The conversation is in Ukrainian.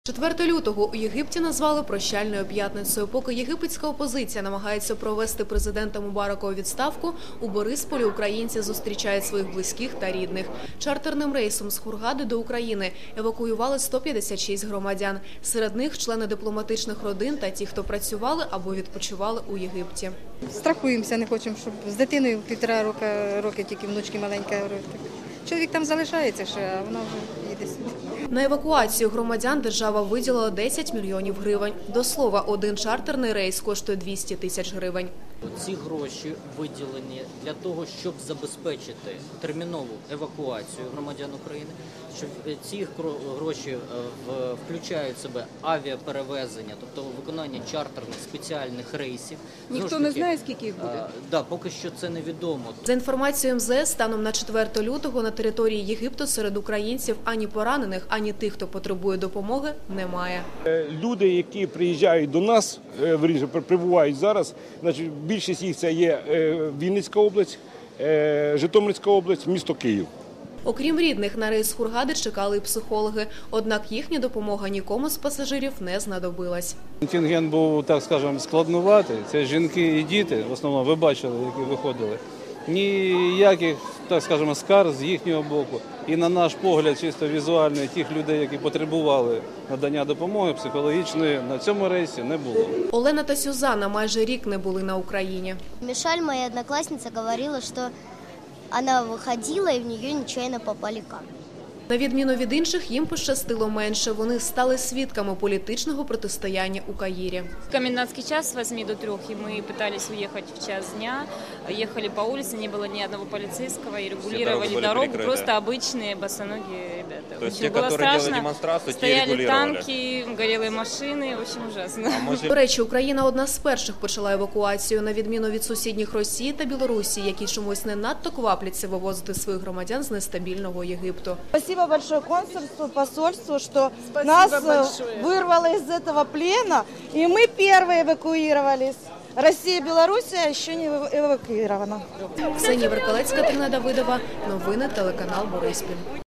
4 лютого у Єгипті назвали «прощальною п'ятницею». Поки єгипетська опозиція намагається провести президента Мубарака у відставку, у Борисполі українці зустрічають своїх близьких та рідних. Чартерним рейсом з Хургади до України евакуювали 156 громадян. Серед них члени дипломатичних родин та ті, хто працювали або відпочивали у Єгипті. Страхуємося, не хочемо, щоб з дитиною 1,5 роки тільки внучки маленька. Чоловік там залишається ще, а вона вже їде сюди. На евакуацію громадян держава виділила 10 мільйонів гривень. До слова, один чартерний рейс коштує 200 тисяч гривень. Ці гроші виділені для того, щоб забезпечити термінову евакуацію громадян України, що ці гроші включають в себе авіаперевезення, тобто виконання чартерних спеціальних рейсів. Ніхто не знає, скільки їх буде? Так, поки що це невідомо. За інформацією МЗС, станом на 4 лютого на території Єгипту серед українців ані поранених, ані тих, хто потребує допомоги, немає. Люди, які приїжджають до нас, прибувають зараз, значить, більшість їх це є Вінницька область, Житомирська область, місто Київ. Окрім рідних, на рейс з Хургади чекали і психологи. Однак їхня допомога нікому з пасажирів не знадобилась. Контингент був, так скажемо, складнуватий. Це жінки і діти, в основному, ви бачили, які виходили. Ніяких, так скажемо, скарг з їхнього боку. І на наш погляд, чисто візуальний, тих людей, які потребували надання допомоги психологічної, на цьому рейсі не було. Олена та Сюзанна майже рік не були на Україні. Мишаль, моя одноклассница, говорила, что она выходила и в нее нечаянно попали камни. На відміну від інших, їм пощастило менше. Вони стали свідками політичного протистояння у Каїрі. Комендантский час с 8 до 3, и мы пытались уехать в час дня. Ехали по улице, не было ни одного полицейского, и регулировали дорогу. Просто обычные босоногие ребята. То есть те, которые делали демонстрацию, те Стояли танки, горели машины, в общем, ужасно. До речі, Україна одна з перших почала евакуацію, на відміну від сусідніх Росії та Білорусі, які чомусь не надто квапляться вивозити своїх громадян з нестабільного Єгипту. Спасибо большое консульству, посольству, что нас вырвало из этого плена, и мы первые эвакуировались. Россия и Белоруссия еще не эвакуирована. Ксенія Веркалецька, Тина Давидова. Новини телеканал Бориспіль.